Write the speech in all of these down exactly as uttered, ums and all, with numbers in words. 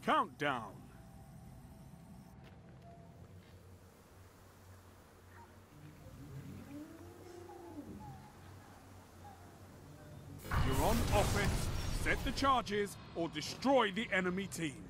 Countdown. You're on offense. Set the charges or destroy the enemy team.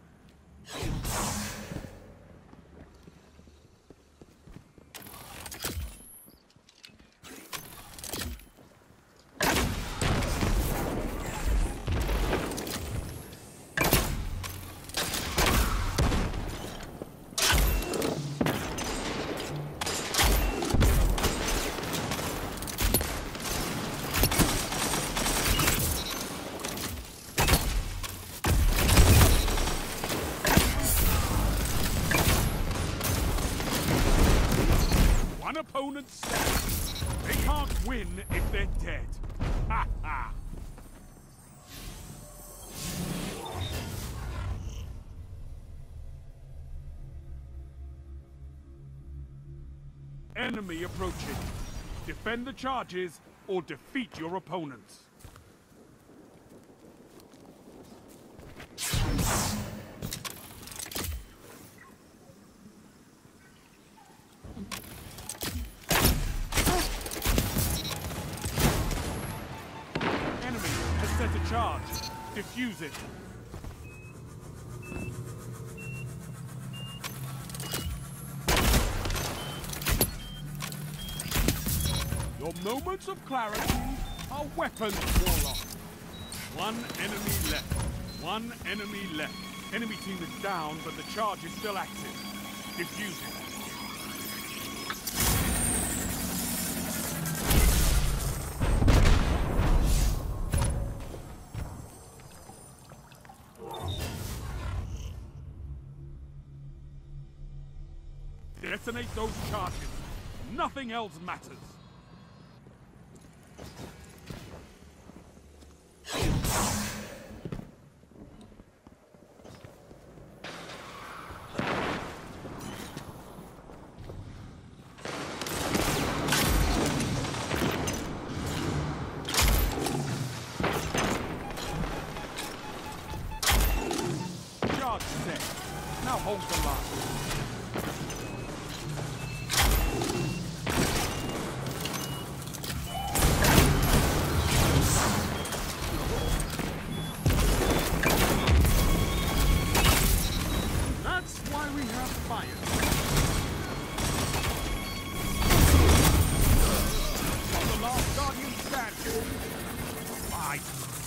One opponent stands. They can't win if they're dead. Ha ha! Enemy approaching. Defend the charges or defeat your opponents. Set a charge. Defuse it. Your moments of clarity are weapons, Warlock. One enemy left. One enemy left. Enemy team is down, but the charge is still active. Defuse it. Detonate those charges. Nothing else matters. Charge set. Now hold the line. We have fire. The last guardian standing. Fight.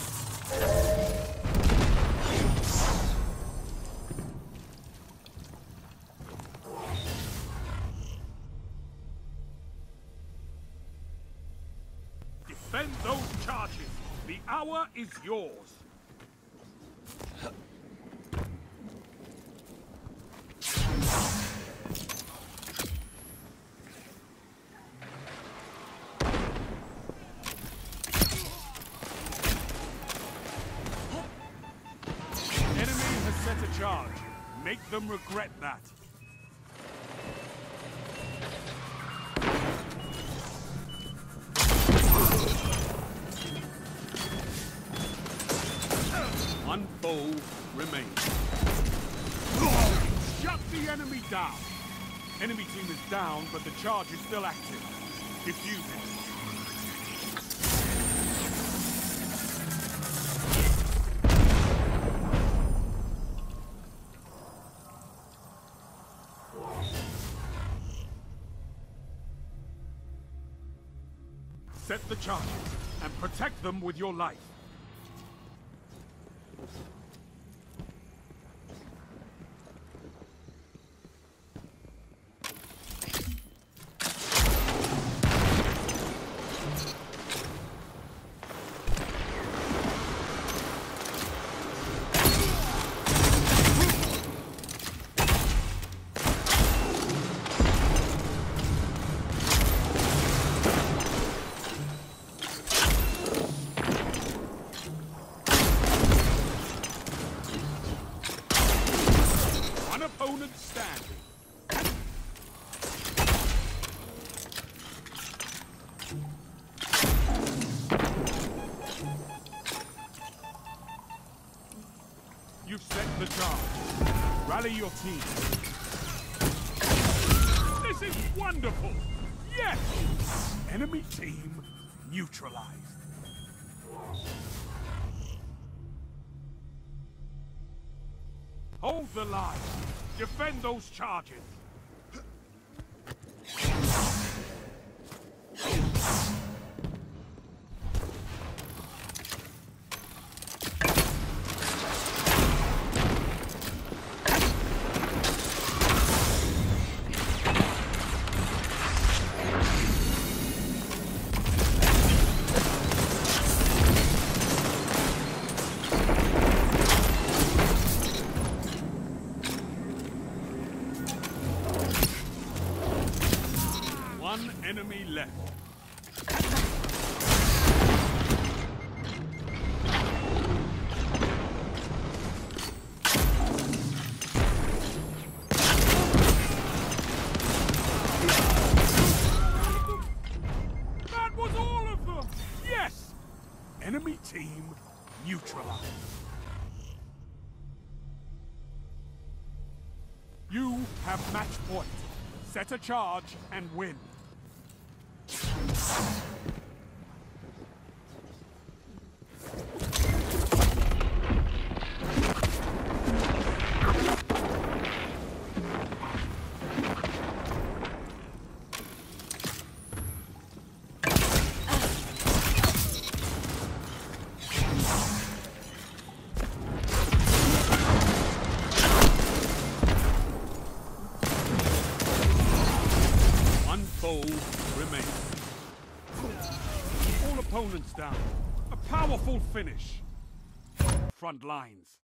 Defend those charges. The hour is yours. Set a charge. Make them regret that. One foe remains. Shut the enemy down. Enemy team is down, but the charge is still active. Defuse it. Set the charges and protect them with your life. charge. Rally your team. This is wonderful! Yes! Enemy team neutralized. Hold the line. Defend those charges. One enemy left. That was all of them! Yes! Enemy team neutralized. You have match point. Set a charge and win. One foe remains. All opponents down. A powerful finish. Front lines.